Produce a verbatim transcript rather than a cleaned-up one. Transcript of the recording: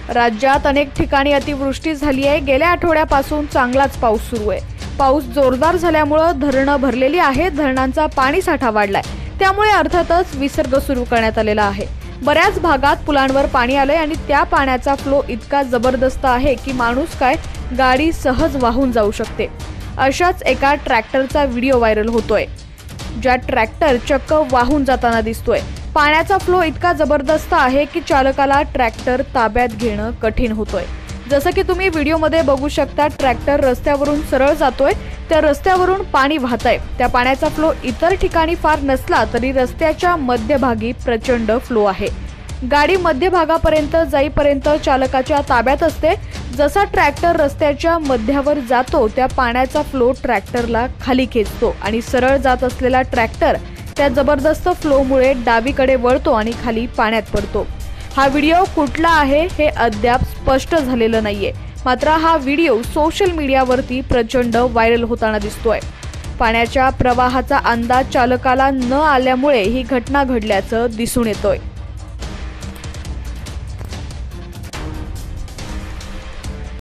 राज्यात अनेक ठिकाणी अतिवृष्टी झाली आहे। गेल्या आठवड्यापासून चांगलाच पाऊस सुरू आहे। पाऊस जोरदार झाल्यामुळे धरणं भरलेली आहेत, धरणांचा पाणी साठा वाढलाय, त्यामुळे अर्थातच विसर्ग सुरू करण्यात आलेला आहे। बऱ्याच भागात पुलांवर पाणी आलंय आणि त्या पाण्याचा फ्लो इतका जबरदस्त आहे की माणूस काय गाडी सहज वाहून जाऊ शकते। अशाच एका ट्रॅक्टरचा व्हिडिओ व्हायरल होतोय, ज्या ट्रॅक्टर चक्क वाहून जाताना दिसतोय। पाण्याचा फ्लो इतका जबरदस्त आहे की चालकाला ट्रॅक्टर ताब्यात घेणं कठीण होतोय। जसं की तुम्ही व्हिडिओमध्ये बघू शकता, ट्रॅक्टर रस्त्यावरून सरळ जातोय, त्या रस्त्यावरून पाणी वाहतंय। त्या पाण्याचा फ्लो इतर ठिकाणी फार नसला तरी रस्त्याच्या मध्यभागी प्रचंड फ्लो आहे। गाडी मध्यभागापर्यंत जाईपर्यंत चालकाच्या ताब्यात असते। जसा ट्रॅक्टर रस्त्याच्या मध्यावर जातो, त्या पाण्याचा फ्लो ट्रॅक्टरला खाली खेचतो आणि सरळ जात असलेला ट्रॅक्टर त्या जबरदस्त फ्लोमुळे डावीकडे वळतो आणि खाली पाण्यात पडतो। हा व्हिडिओ कुठला आहे हे अद्याप स्पष्ट झालेलं नाहीये, मात्र हा व्हिडिओ सोशल मीडियावरती प्रचंड व्हायरल होताना दिसतोय। पाण्याच्या प्रवाहाचा अंदाज चालकाला न आल्यामुळे ही घटना घडल्याचं दिसून येतोय।